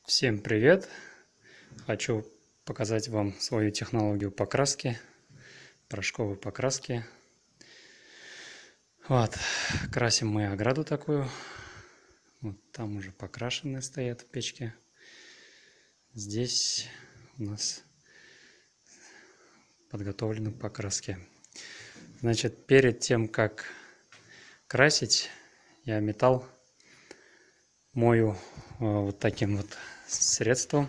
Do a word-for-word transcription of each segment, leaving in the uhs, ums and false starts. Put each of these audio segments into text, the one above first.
Всем привет! Хочу показать вам свою технологию покраски, порошковой покраски. Вот, красим мы ограду такую. Вот там уже покрашенные стоят в печке. Здесь у нас подготовлены к покраске. Значит, перед тем, как красить, я металл мою вот таким вот средством.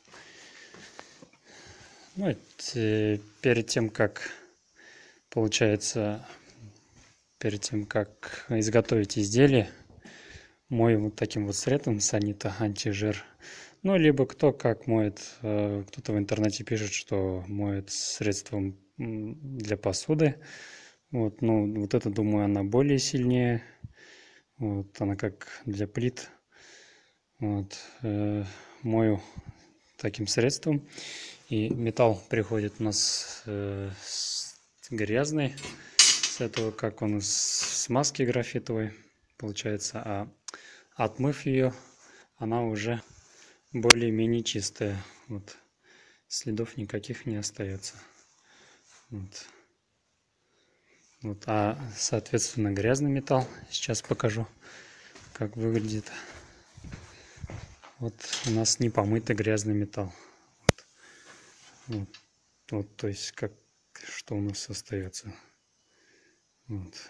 Ну, перед тем, как получается, перед тем, как изготовить изделие, мою вот таким вот средством Санита антижир. Ну, либо кто как моет, кто-то в интернете пишет, что моет средством для посуды. Вот, ну, вот это, думаю, она более сильнее. Вот, она как для плит. Вот, э, мою таким средством. И металл приходит у нас э, грязный. С этого, как он из смазки графитовой получается. А отмыв ее, она уже более-менее чистая. Вот. Следов никаких не остается. Вот. Вот. А соответственно грязный металл, сейчас покажу, как выглядит. Вот у нас не помытый грязный металл. Вот. Вот. Вот, то есть как что у нас остается. Вот.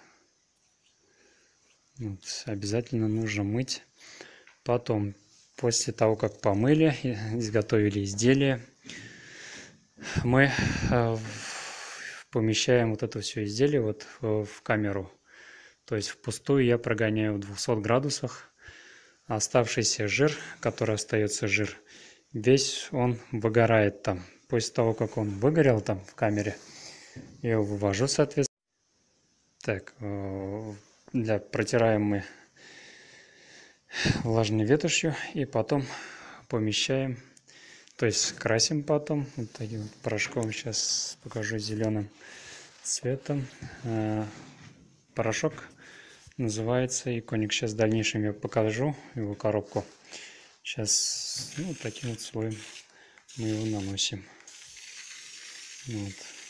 Вот. Обязательно нужно мыть. Потом, после того, как помыли, изготовили изделие, мы э, помещаем вот это все изделие вот в камеру. То есть впустую я прогоняю в двухсот градусах. Оставшийся жир, который остается жир, весь он выгорает там. После того, как он выгорел там в камере, я его вывожу, соответственно. Так, для протираем мы влажной ветошью и потом помещаем, то есть красим потом вот таким вот порошком. Сейчас покажу зеленым цветом. Порошок называется Иконик. Сейчас в дальнейшем я покажу его коробку. Сейчас ну, вот таким вот слоем мы его наносим. Вот.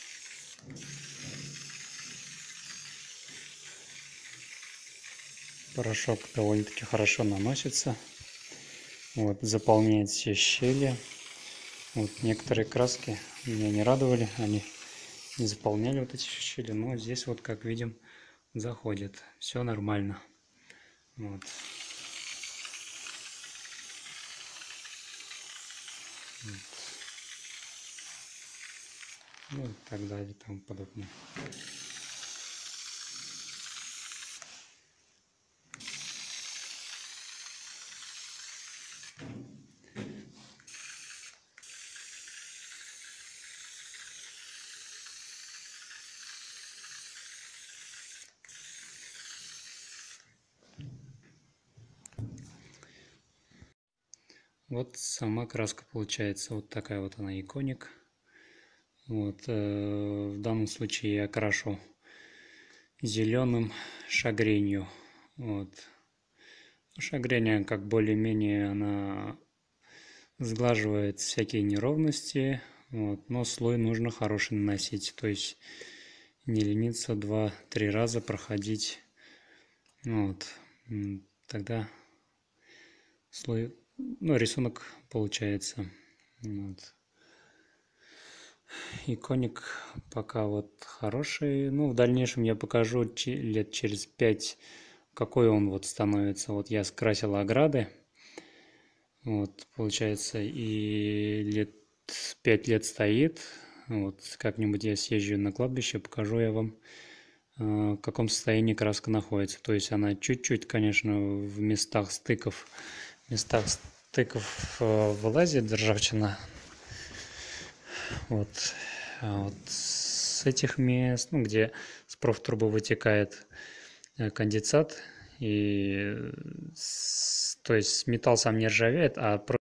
Порошок довольно-таки хорошо наносится. Вот, заполняет все щели. Вот некоторые краски меня не радовали, они не заполняли вот эти щели, но здесь вот, как видим, заходит. Все нормально. Вот. Вот. Ну и так далее, и тому подобное. Вот сама краска получается вот такая вот она, Иконик. Вот, э, в данном случае я крашу зеленым шагренью. Вот. Шагрень как более-менее она сглаживает всякие неровности, вот, но слой нужно хороший наносить, то есть не лениться два-три раза проходить. Вот. Тогда слой, ну, рисунок получается. Вот. Иконик пока вот хороший. Ну, в дальнейшем я покажу лет через пять, какой он вот становится. Вот я скрасил ограды. Вот, получается, и лет пять лет стоит. Вот, как-нибудь я съезжу на кладбище, покажу я вам, в каком состоянии краска находится. То есть она чуть-чуть, конечно, в местах стыков, в местах стыков вылазит ржавчина. Вот, а вот с этих мест, ну, где с профтрубы вытекает конденсат, и то есть металл сам не ржавеет, а